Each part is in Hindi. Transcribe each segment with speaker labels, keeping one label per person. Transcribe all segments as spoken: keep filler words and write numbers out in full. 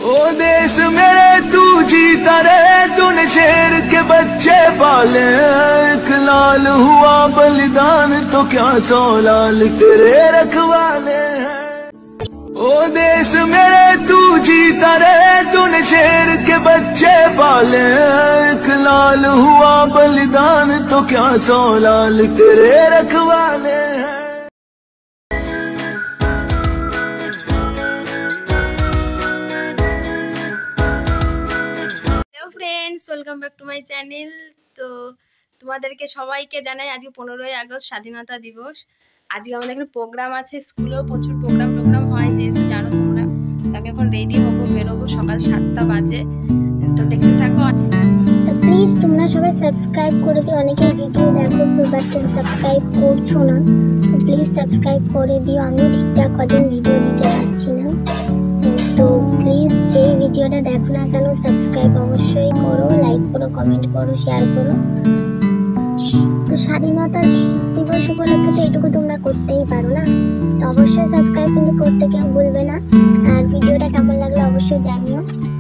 Speaker 1: ओ देश मेरे तू जीता रहे, तूने शेर के बच्चे पाले। एक लाल हुआ बलिदान तो क्या सौ लाल तेरे रखवाले हैं। ओ देश मेरे तू जीता रहे, तूने शेर के बच्चे पाले। एक लाल हुआ बलिदान तो क्या सौ लाल तेरे रखवाले हैं।
Speaker 2: Friends, welcome back to my channel. তো তোমাদেরকে সবাইকে জানাই আজকে পনেরোই আগস্ট স্বাধীনতা দিবস। আজকে আমাদের এখানে প্রোগ্রাম আছে, স্কুলেও প্রচুর প্রোগ্রাম টোগ্রাম হয় যেহেতু জানো তোমরা। তো আমি এখন রেডি হবো, বেরোবো, সকাল সাতটা বাজে। তো দেখতে থাকো।
Speaker 3: তো প্লিজ তোমরা সবাই সাবস্ক্রাইব করে দিও। অনেকে ভিডিও দেখো বাট সাবস্ক্রাইব করছো না, তো প্লিজ সাবস্ক্রাইব করে দিও। আমি ঠিকঠাক কদিন ভিডিও দিতে পারছি না, তো প্লিজ যেই ভিডিওটা দেখো না কেন সাবস্ক্রাইব অবশ্যই করো, লাইক করো, কমেন্ট করো, শেয়ার করো। তো স্বাধীনতা দিবস উপলক্ষে তো এটুকু তোমরা করতেই পারো না, তো অবশ্যই সাবস্ক্রাইব কিন্তু করতে কেউ ভুলবে না। আর ভিডিওটা কেমন লাগলো অবশ্যই জানিও।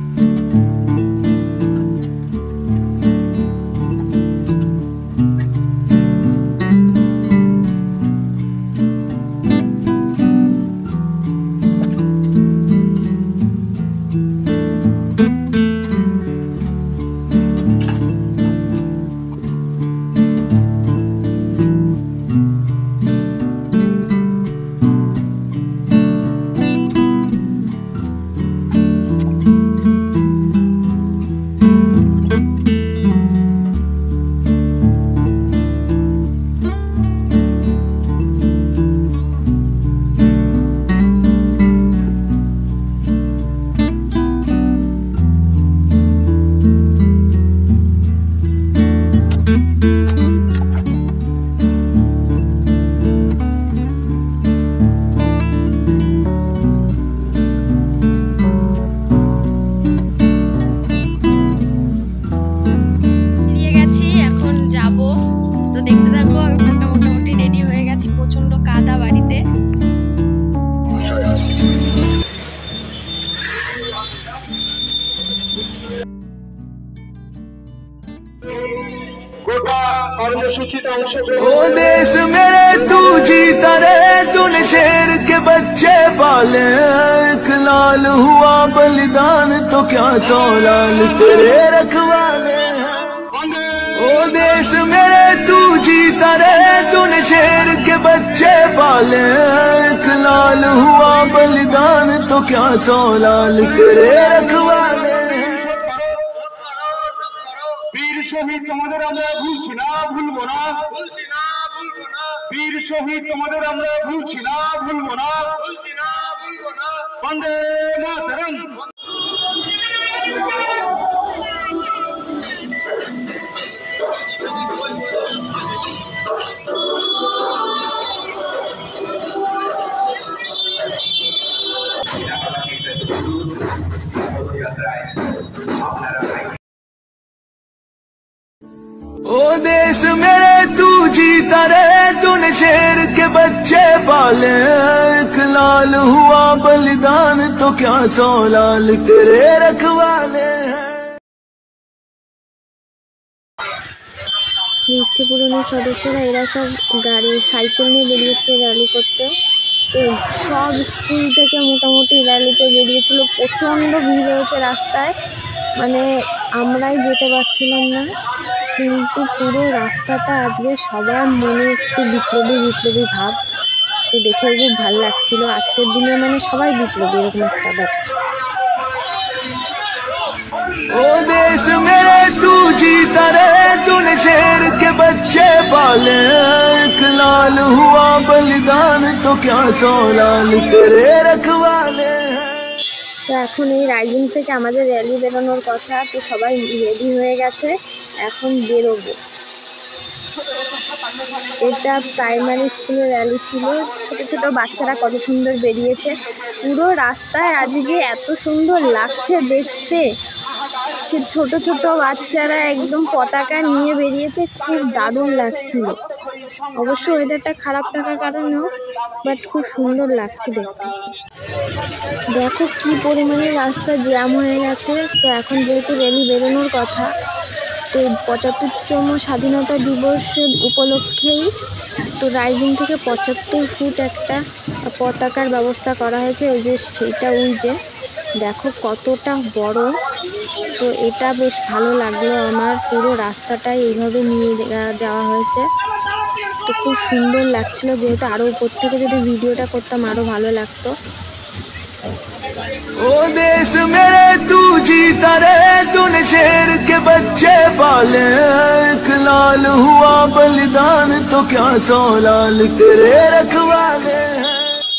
Speaker 1: ओ देश मेरे तू जीता रहे, तूने शेर के बच्चे पाले। एक लाल हुआ बलिदान तो क्या सौ लाल तेरे रखवाले हैं। ओ देश मेरे तू जीता रहे, तूने शेर के बच्चे पाले। एक लाल हुआ बलिदान तो क्या सौ लाल तेरे रखवाले हैं।
Speaker 4: বীর শহীদ তোমাদের আমরা ভুলছি না, ভুলবো না, ভুলছি না, ভুলবো না। বীর শহীদ তোমাদের আমরা ভুলছি না, ভুলবো না, ভুলছি না, ভুলবো না। বন্দে মাতরম।
Speaker 1: ओ देश मेरे तू जीता रहे, तूने शेर के बच्चे पाले। एक लाल हुआ बलिदान तो क्या सौ लाल तेरे रखवाले हैं।
Speaker 2: ইচ্ছে পুরনের সদস্যরা এরা সব গাড়ি সাইকেল নিয়ে বেরিয়েছে র্যালি করতে। তো সব স্কুল থেকে মোটামুটি র্যালিতে বেরিয়েছিল, প্রচণ্ড ভিড় হয়েছে রাস্তায়, মানে আমরাই যেতে পারছিলাম না। কিন্তু পুরো রাস্তাটা আজকে সবার মনে একটু বিপ্লবী বিপ্লবী ভাব, তো দেখে খুব ভালো লাগছিল। আজকের দিনে মানে সবাই বিপ্লবী, এরকম একটা ব্যাপার।
Speaker 1: ओ देश मेरे तू जीता रहे, तूने शेर के बच्चे पाले। एक लाल हुआ बलिदान तो क्या सौ लाल तेरे रखवाले हैं।
Speaker 2: তো এখন এই রাইজিং থেকে আমাদের র্যালি বেরোনোর কথা, তো সবাই রেডি হয়ে গেছে, এখন বেরোবো। এটা প্রাইমারি স্কুলের র্যালি ছিল, ছোট ছোট বাচ্চারা কত সুন্দর বেরিয়েছে। পুরো রাস্তায় আজকে এত সুন্দর লাগছে দেখতে, সে ছোট ছোট বাচ্চারা একদম পতাকা নিয়ে বেরিয়েছে, খুব দারুণ লাগছিল। অবশ্য ওয়েদারটা খারাপ থাকার কারণেও বাট খুব সুন্দর লাগছে দেখতে। দেখো কি পরিমাণে রাস্তা জ্যাম হয়ে গেছে। তো এখন যেহেতু র্যালি বেরোনোর কথা, তো পঁচাত্তরতম স্বাধীনতা দিবসের উপলক্ষেই তো রাইজিং থেকে পঁচাত্তর ফুট একটা পতাকার ব্যবস্থা করা হয়েছে। ওই যে সেইটা, ওই যে দেখো কতটা বড়। তো এটা বেশ ভালো লাগলো আমার, পুরো রাস্তাটাই এইভাবে নিয়ে যাওয়া হয়েছে। তো খুব সুন্দর লাগছিল, যেহেতু আরও উপর থেকে যদি ভিডিওটা করতাম আরও ভালো লাগতো।
Speaker 1: ओ देश मेरे तू जीता रे, तूने शेर के बच्चे पाले, एक लाल हुआ बलिदान तो क्या सौ लाल तेरे रखवाले हैं।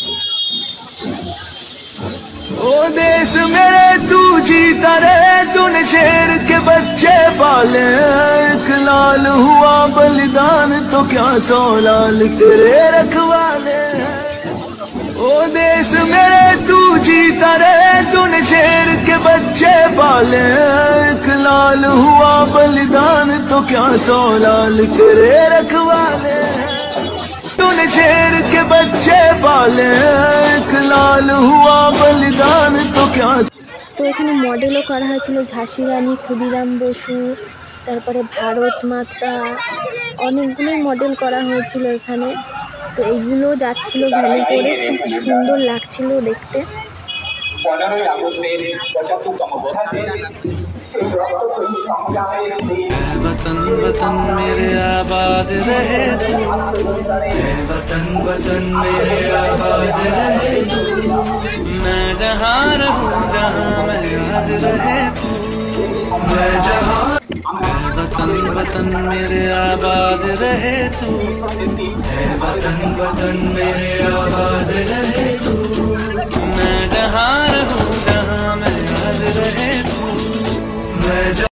Speaker 1: ओ देश मेरे तू जीता रे, तूने शेर के बच्चे पाले, एक लाल हुआ बलिदान तो क्या सौ लाल तेरे रखवाले हैं। ओ देश मेरे तू जीता रे, तूने शेर के बच्चे पाले, एक लाल हुआ बलिदान तो क्या सौ लाल तेरे रखवाले हैं। तूने शेर के बच्चे पाले, एक लाल हुआ बलिदान तो क्या।
Speaker 2: তো এখানে মডেলও করা হয়েছিল ঝাঁসি রানী, ক্ষুদিরাম বসু, তারপরে ভারত মাতা, অনেকগুলোই মডেল করা হয়েছিল এখানে। তো এইগুলো যাচ্ছিল ভ্যানে করে, খুব সুন্দর লাগছিল দেখতে।
Speaker 5: পনেরোই আগস্টের পঁচাত্তরতম বর্ষে সেই রক্তক্ষয়ী সংগ্রামের দিন।
Speaker 1: वतन वतन मेरे आबाद रहे तू, वतन वतन मेरे आबाद रहे तू, मैं जहाँ रहूँ जहाँ मैं याद रहे तू, मैं जहाँ। वतन वतन मेरे आबाद रहे तू, वतन वतन मेरे आबाद रहे तू, मैं जहाँ रहूँ।